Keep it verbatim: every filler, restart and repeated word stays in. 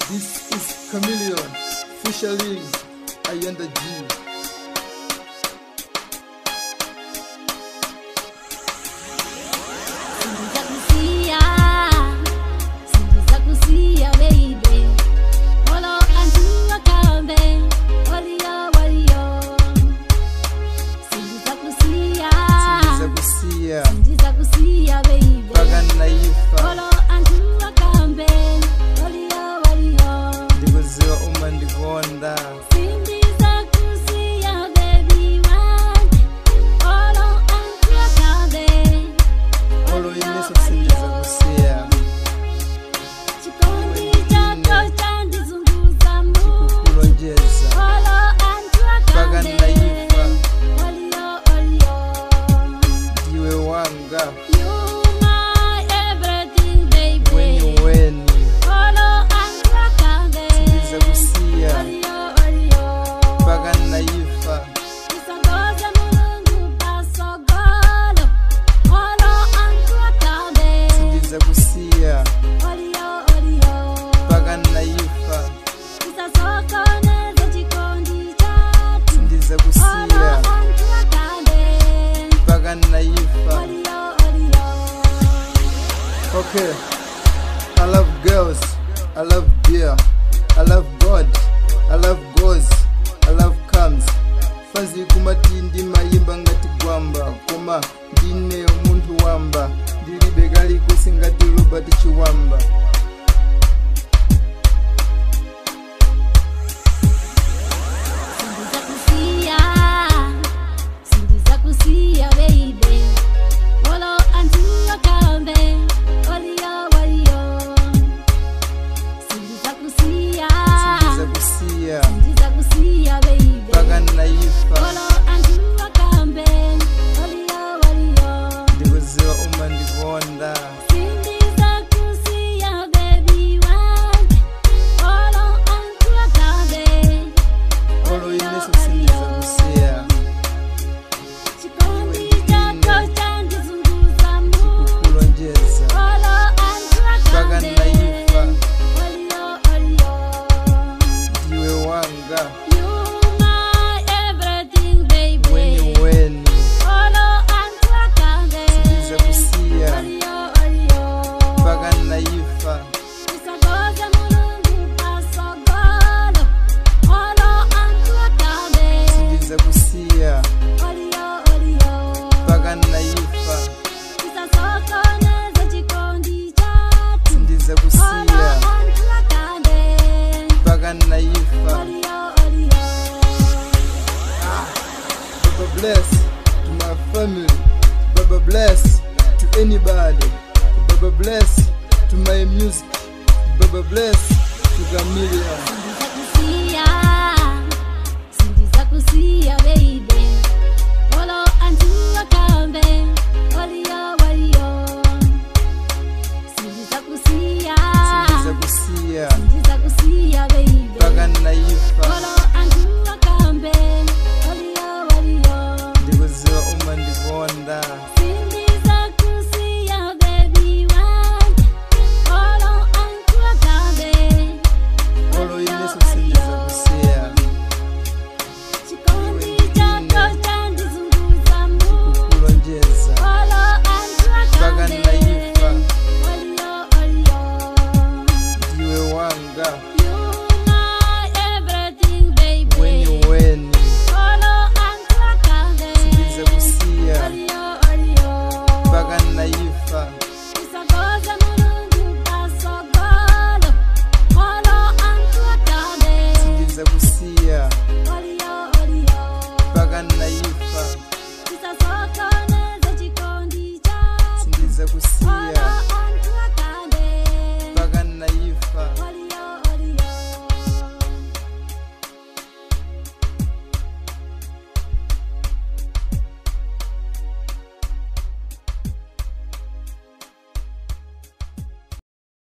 This is Chameleon, featuring Ayanda G. Okay, I love girls, I love beer, I love God, I love goals, I love comes. Fazi kumati ndi mayimba ngati gwamba, koma ndine umuntu wamba, ndilibe gali kusingati Robert Chiwamba. Baba bless to my family, Baba bless to anybody, Baba bless to my music, Baba bless to Chameleon. Sindiza kusia baby, olo antu akambe, olio walio. Sindiza kusia, Sindiza kusia, sindiza kusia baby, baga naifa, olo antu akambe, olio walio. Ndikuziwa uma ndivonda. Sindiza kusia baby one, olo antu akambe, Olo ineso sindiza kusia. Baga naifa.